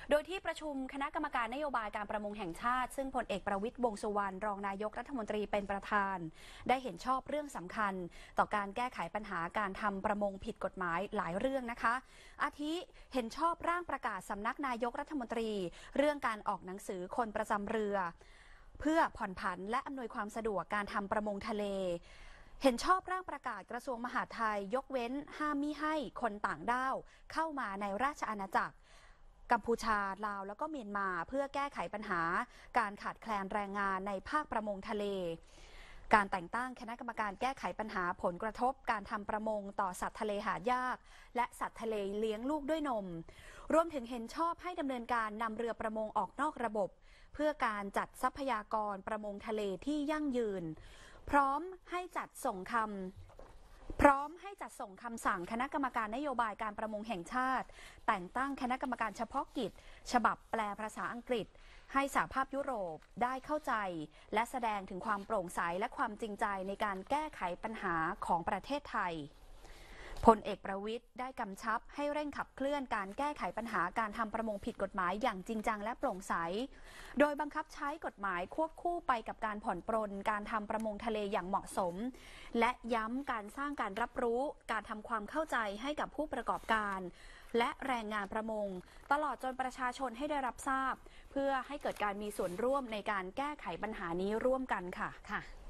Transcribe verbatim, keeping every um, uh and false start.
โดยที่ประชุมคณะกรรมการนโยบายการประมงแห่งชาติซึ่งพลเอกประวิตร วงษ์สุวรรณรองนายกรัฐมนตรีเป็นประธานได้เห็นชอบเรื่องสำคัญต่อการแก้ไขปัญหาการทำประมงผิดกฎหมายหลายเรื่องนะคะอาทิเห็นชอบร่างประกาศสำนักนายกรัฐมนตรีเรื่องการออกหนังสือคนประจำเรือเพื่อผ่อนผันและอำนวยความสะดวกการทำประมงทะเลเห็นชอบร่างประกาศกระทรวงมหาดไทยยกเว้นห้ามมิให้คนต่างด้าวเข้ามาในราชอาณาจักรกัมพูชาลาวแล้วก็เมียนมาเพื่อแก้ไขปัญหาการขาดแคลนแรงงานในภาคประมงทะเลการแต่งตั้งคณะกรรมการแก้ไขปัญหาผลกระทบการทำประมงต่อสัตว์ทะเลหายากและสัตว์ทะเลเลี้ยงลูกด้วยนมรวมถึงเห็นชอบให้ดำเนินการนำเรือประมงออกนอกระบบเพื่อการจัดทรัพยากรประมงทะเลที่ยั่งยืนพร้อมให้จัดส่งคำพร้อมให้จัดส่งคำสั่งคณะกรรมการนโยบายการประมงแห่งชาติแต่งตั้งคณะกรรมการเฉพาะกิจฉบับแปลภาษาอังกฤษให้สหภาพยุโรปได้เข้าใจและแสดงถึงความโปร่งใสและความจริงใจในการแก้ไขปัญหาของประเทศไทยพลเอกประวิตรได้กำชับให้เร่งขับเคลื่อนการแก้ไขปัญหาการทำประมงผิดกฎหมายอย่างจริงจังและโปร่งใสโดยบังคับใช้กฎหมายควบคู่ไปกับการผ่อนปรนการทำประมงทะเลอย่างเหมาะสมและย้ำการสร้างการรับรู้การทำความเข้าใจให้กับผู้ประกอบการและแรงงานประมงตลอดจนประชาชนให้ได้รับทราบเพื่อให้เกิดการมีส่วนร่วมในการแก้ไขปัญหานี้ร่วมกันค่ะ